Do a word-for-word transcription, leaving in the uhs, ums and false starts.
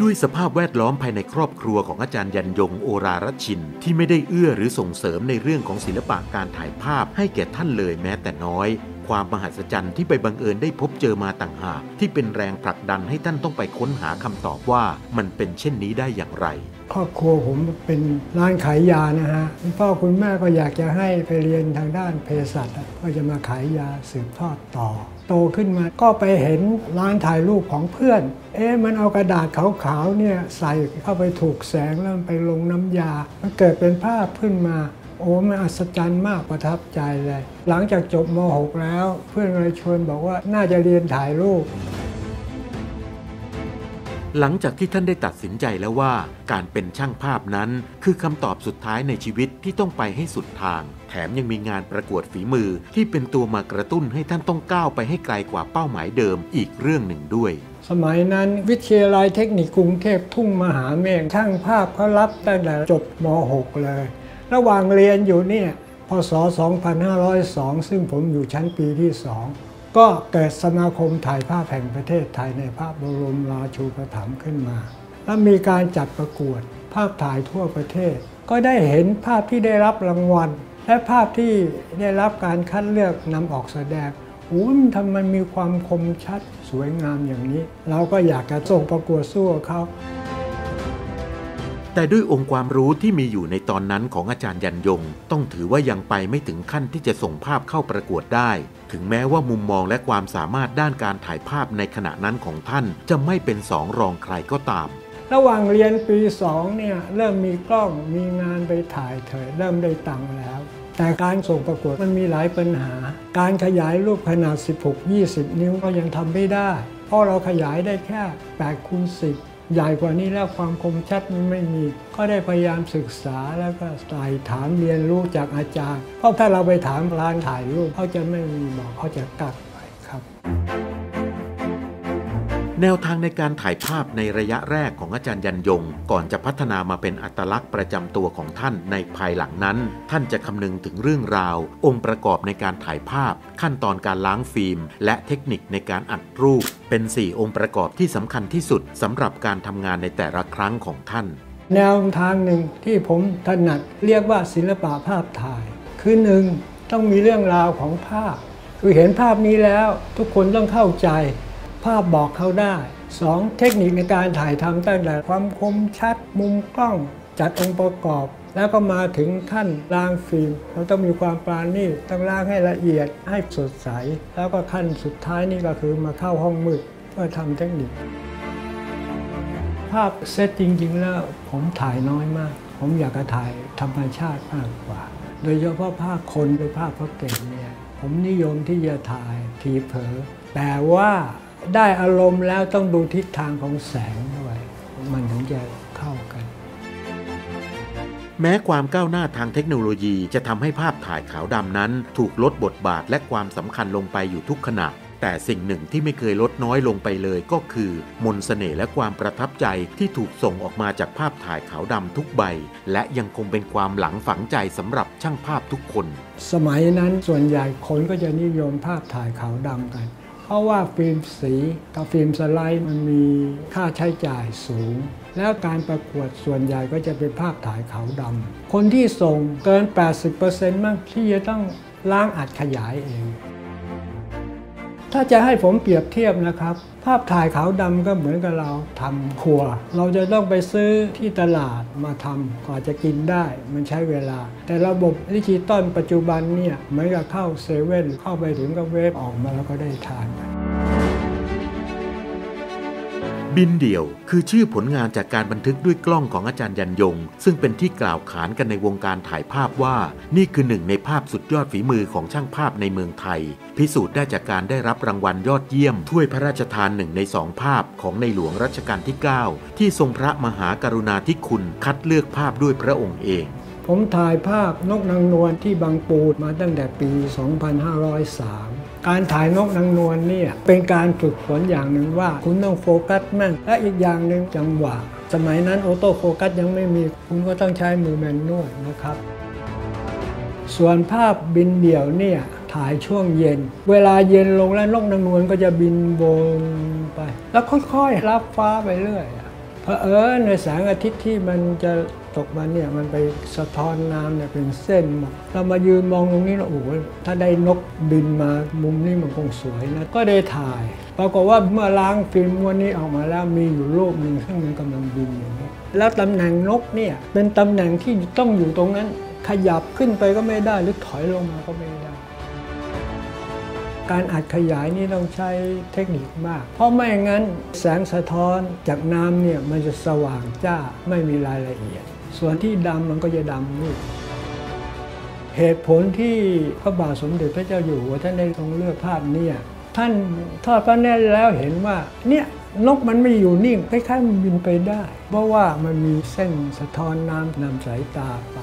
ด้วยสภาพแวดล้อมภายในครอบครัวของอาจารย์ยันยงโอรารัชชินที่ไม่ได้เอื้อหรือส่งเสริมในเรื่องของศิลปะการถ่ายภาพให้แก่ท่านเลยแม้แต่น้อยความมหัศจรรย์ที่ไปบังเอิญได้พบเจอมาต่างหากที่เป็นแรงผลักดันให้ท่านต้องไปค้นหาคำตอบว่ามันเป็นเช่นนี้ได้อย่างไรครอบครัวผมเป็นร้านขายยานะฮะคุณพ่อคุณแม่ก็อยากจะให้ไปเรียนทางด้านเภสัชก็จะมาขายยาสืบทอดต่อโตขึ้นมาก็ไปเห็นร้านถ่ายรูปของเพื่อนเอ๊ะมันเอากระดาษขาวๆเนี่ยใส่เข้าไปถูกแสงแล้วไปลงน้ำยามันเกิดเป็นภาพขึ้นมาโอ้มันอัศจรรย์มากประทับใจเลยหลังจากจบม หก แล้วเพื่อนเลยชวนบอกว่าน่าจะเรียนถ่ายรูปหลังจากที่ท่านได้ตัดสินใจแล้วว่าการเป็นช่างภาพนั้นคือคำตอบสุดท้ายในชีวิตที่ต้องไปให้สุดทางแถมยังมีงานประกวดฝีมือที่เป็นตัวมากระตุ้นให้ท่านต้องก้าวไปให้ไกลกว่าเป้าหมายเดิมอีกเรื่องหนึ่งด้วยสมัยนั้นวิทยาลัยเทคนิคกรุงเทพทุ่งมหาเมฆช่างภาพเขารับตั้งแต่จบม หก เลยระหว่างเรียนอยู่เนี่ยพ.ศ. สองพันห้าร้อยสอง ซึ่งผมอยู่ชั้นปีที่สองก็เกิดสมาคมถ่ายภาพแห่งประเทศไทยในพระบรมราชูปถัมภ์ขึ้นมาและมีการจัดประกวดภาพถ่ายทั่วประเทศก็ได้เห็นภาพที่ได้รับรางวัลและภาพที่ได้รับการคัดเลือกนำออกแสดงโอ้ยทำไมมีความคมชัดสวยงามอย่างนี้เราก็อยากจะส่งประกวดสู้เขาแต่ด้วยองค์ความรู้ที่มีอยู่ในตอนนั้นของอาจารย์ยันยงต้องถือว่ายังไปไม่ถึงขั้นที่จะส่งภาพเข้าประกวดได้ถึงแม้ว่ามุมมองและความสามารถด้านการถ่ายภาพในขณะนั้นของท่านจะไม่เป็นสองรองใครก็ตามระหว่างเรียนปีสองเนี่ยเริ่มมีกล้องมีงานไปถ่ายเถอะเริ่มได้ตังค์แล้วแต่การส่งประกวดมันมีหลายปัญหาการขยายรูปขนาด สิบหก ยี่สิบ นิ้วก็ยังทำไม่ได้เพราะเราขยายได้แค่ แปดคูณสิบใหญ่กว่านี้แล้วความคมชัดมันไม่มีก็ได้พยายามศึกษาแล้วก็ไต่ถามเรียนรู้จากอาจารย์เพราะถ้าเราไปถามร้านถ่ายรูปเขาจะไม่มีบอกเขาจะกักไปครับแนวทางในการถ่ายภาพในระยะแรกของอาจารย์ยันยงก่อนจะพัฒนามาเป็นอัตลักษณ์ประจำตัวของท่านในภายหลังนั้นท่านจะคำนึงถึงเรื่องราวองค์ประกอบในการถ่ายภาพขั้นตอนการล้างฟิล์มและเทคนิคในการอัดรูปเป็นสี่องค์ประกอบที่สำคัญที่สุดสำหรับการทำงานในแต่ละครั้งของท่านแนวทางหนึ่งที่ผมถนัดเรียกว่าศิลปะภาพถ่ายคือหนึ่งต้องมีเรื่องราวของภาพคือเห็นภาพนี้แล้วทุกคนต้องเข้าใจภาพบอกเขาได้สองเทคนิคในการถ่ายทำตั้งแต่ความคมชัดมุมกล้องจัดองค์ประกอบแล้วก็มาถึงขั้นล้างฟิล์มเราต้องมีความปราณีตต้องล้างให้ละเอียดให้สดใสแล้วก็ขั้นสุดท้ายนี่ก็คือมาเข้าห้องมืดเพื่อทำเทคนิคภาพเซตจริงๆแล้วผมถ่ายน้อยมากผมอยากจะถ่ายธรรมชาติมากกว่าโดยเฉพาะภาพคนหรือภาพพระเก่งเนี่ยผมนิยมที่จะถ่ายทีเผลอแต่ว่าได้อารมณ์แล้วต้องดูทิศทางของแสงด้วยมันถึงจะเข้ากันแม้ความก้าวหน้าทางเทคโนโลยีจะทำให้ภาพถ่ายขาวดำนั้นถูกลดบทบาทและความสำคัญลงไปอยู่ทุกขณะแต่สิ่งหนึ่งที่ไม่เคยลดน้อยลงไปเลยก็คือมนต์เสน่ห์และความประทับใจที่ถูกส่งออกมาจากภาพถ่ายขาวดำทุกใบและยังคงเป็นความหลังฝังใจสำหรับช่างภาพทุกคนสมัยนั้นส่วนใหญ่คนก็จะนิยมภาพถ่ายขาวดำกันเพราะว่าฟิล์มสีกับฟิล์มสไลด์มันมีค่าใช้จ่ายสูงแล้วการประกวดส่วนใหญ่ก็จะเป็นภาพถ่ายขาวดำคนที่ส่งเกิน แปดสิบเปอร์เซ็นต์ มั้งที่จะต้องล้างอัดขยายเองถ้าจะให้ผมเปรียบเทียบนะครับภาพถ่ายขาวดำก็เหมือนกับเราทำครัวเราจะต้องไปซื้อที่ตลาดมาทำกว่าจะกินได้มันใช้เวลาแต่ระบบดิจิตอลปัจจุบันเนี่ยเหมือนกับเข้าเซเว่นเข้าไปถึงก็เวฟออกมาแล้วก็ได้ทานบินเดี่ยวคือชื่อผลงานจากการบันทึกด้วยกล้องของอาจารย์ยันยงซึ่งเป็นที่กล่าวขานกันในวงการถ่ายภาพว่านี่คือหนึ่งในภาพสุดยอดฝีมือของช่างภาพในเมืองไทยพิสูจน์ได้จากการได้รับรางวัลยอดเยี่ยมถ้วยพระราชทานหนึ่งในสองภาพของในหลวงรัชกาลที่เก้าที่ทรงพระมหากรุณาธิคุณคัดเลือกภาพด้วยพระองค์เองผมถ่ายภาพนกนางนวลที่บางปูมาตั้งแต่ปี สองพันห้าร้อยสาม การถ่ายนกนางนวลเนี่ยเป็นการฝึกฝนอย่างหนึ่งว่าคุณต้องโฟกัสแม่นและอีกอย่างหนึ่งจังหวะสมัยนั้นออโต้โฟกัสยังไม่มีคุณก็ต้องใช้มือแมนนวลนะครับส่วนภาพบินเดี่ยวเนี่ยถ่ายช่วงเย็นเวลาเย็นลงแล้วนกนางนวลก็จะบินวนไปแล้วค่อยๆรับฟ้าไปเรื่อยพเพราะเออในแสงอาทิตย์ที่มันจะตกมาเนี่ยมันไปสะท้อนน้ำเนี่ยเป็นเส้นมาเรามายืนมองตรงนี้แล้วโอ้โหถ้าได้นกบินมามุมนี้มันคงสวยนะก็ได้ถ่ายปรากฏว่าเมื่อล้างฟิล์มวันนี้ออกมาแล้วมีอยู่รูปหนึ่งซึ่งมันกำลังบินอยู่นี่แล้วตำแหน่งนกเนี่ยเป็นตำแหน่งที่ต้องอยู่ตรงนั้นขยับขึ้นไปก็ไม่ได้หรือถอยลงมาก็ไม่ได้การอัดขยายนี่ต้องใช้เทคนิคมากเพราะไม่งั้นแสงสะท้อนจากน้ำเนี่ยมันจะสว่างจ้าไม่มีรายละเอียดส่วนที่ดำมันก็จะดำมืดเหตุผลที่พระบาทสมเด็จพระเจ้าอยู่หัวท่านได้ทรงเลือกภาพนี้ท่านทอดพระเนตรแล้วเห็นว่าเนี่ยนกมันไม่อยู่นิ่งคล้ายๆมันบินไปได้เพราะว่ามันมีเส้นสะท้อนน้ำนำสายตาไป